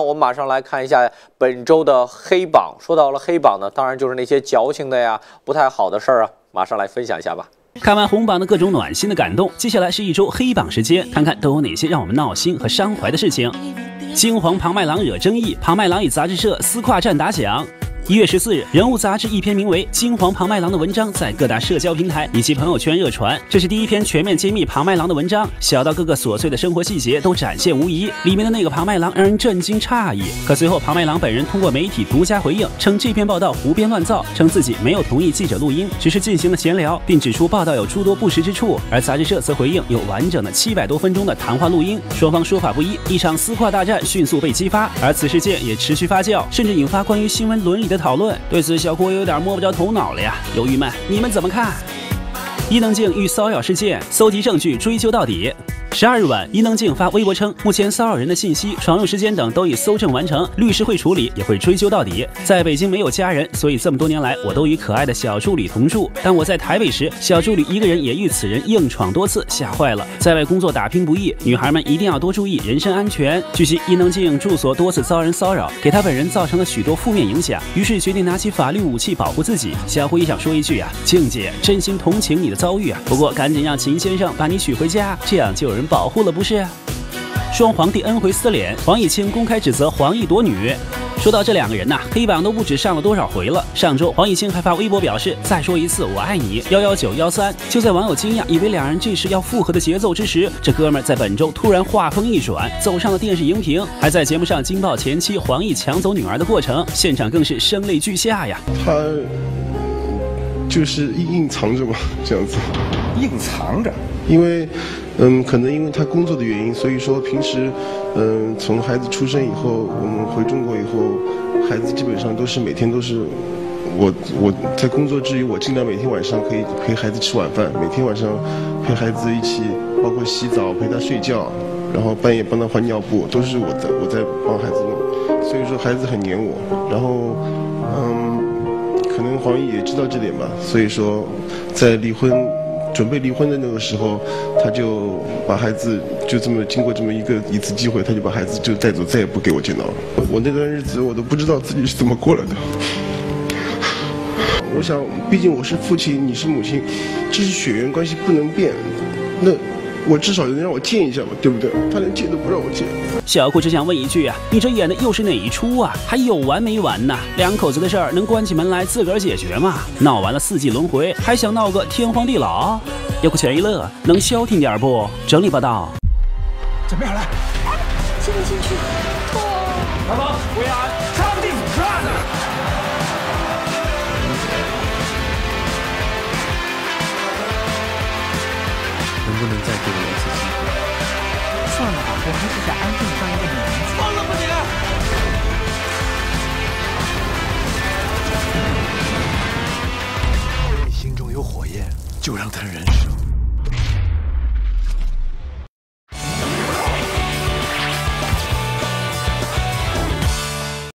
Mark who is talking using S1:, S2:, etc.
S1: 我们马上来看一下本周的黑榜。说到了黑榜呢，当然就是那些矫情的呀、不太好的事儿啊，马上来分享一下吧。
S2: 看完红榜的各种暖心的感动，接下来是一周黑榜时间，看看都有哪些让我们闹心和伤怀的事情。金黄庞麦郎惹争议，庞麦郎与杂志社撕跨战打响。1月14日，人物杂志一篇名为《金黄庞麦郎》的文章在各大社交平台以及朋友圈热传。这是第一篇全面揭秘庞麦郎的文章，小到各个琐碎的生活细节都展现无遗。里面的那个庞麦郎让人震惊诧异，可随后庞麦郎本人通过媒体独家回应，称这篇报道胡编乱造，称自己没有同意记者录音，只是进行了闲聊，并指出报道有诸多不实之处。而杂志社则回应有完整的700多分钟的谈话录音，双方说法不一，一场撕跨大战迅速被激发，而此事件也持续发酵，甚至引发关于新闻伦理的讨论。对此，小郭有点摸不着头脑了呀。友谊们，你们怎么看？伊能静遇骚扰事件，搜集证据追究到底。12日晚，伊能静发微博称，目前骚扰人的信息、闯入时间等都已搜证完成，律师会处理，也会追究到底。在北京没有家人，所以这么多年来我都与可爱的小助理同住。但我在台北时，小助理一个人也遇此人硬闯多次，吓坏了。在外工作打拼不易，女孩们一定要多注意人身安全。据悉，伊能静住所多次遭人骚扰，给她本人造成了许多负面影响，于是决定拿起法律武器保护自己。小胡也想说一句啊，静姐，真心同情你的遭遇啊，不过赶紧让秦先生把你娶回家，这样就有人保护了，不是？双皇帝恩回撕脸，黄毅清公开指责黄奕夺女。说到这两个人呐，黑榜都不知上了多少回了。上周黄毅清还发微博表示，再说一次我爱你11913。就在网友惊讶以为两人这时要复合的节奏之时，这哥们儿在本周突然话锋一转，走上了电视荧屏，还在节目上惊爆前妻黄奕抢走女儿的过程，现场更是声泪俱下呀。
S3: 他就是硬藏着嘛，这样子。
S4: 硬藏着，
S3: 因为，可能因为他工作的原因，所以说平时，从孩子出生以后，我们回中国以后，孩子基本上都是每天都是我在工作之余，我尽量每天晚上可以陪孩子吃晚饭，每天晚上陪孩子一起，包括洗澡、陪他睡觉，然后半夜帮他换尿布，都是我在帮孩子弄，所以说孩子很黏我，然后，可能黄奕也知道这点吧，所以说在准备离婚的那个时候，他就把孩子就这么经过这么一次机会，他就把孩子就带走，再也不给我见到了。我那段日子我都不知道自己是怎么过来的。我想，毕竟我是父亲，你是母亲，这是血缘关系不能变。那我至少能让我见一下嘛，对不对？他连见都不让我见。
S2: 小顾只想问一句啊，你这演的又是哪一出啊？还有完没完呐？两口子的事儿能关起门来自个儿解决吗？闹完了4季轮回，还想闹个天荒地老？要不钱一乐，能消停点不？整理报道。
S4: 准备好了，
S5: 进不进去？
S4: 老王，归案，上地府转呢。
S6: 能不能再给我一次机会？
S5: 算了吧，我还是想安静当一个女孩子。
S4: 疯了吧你！你心中有火焰，就让它燃烧。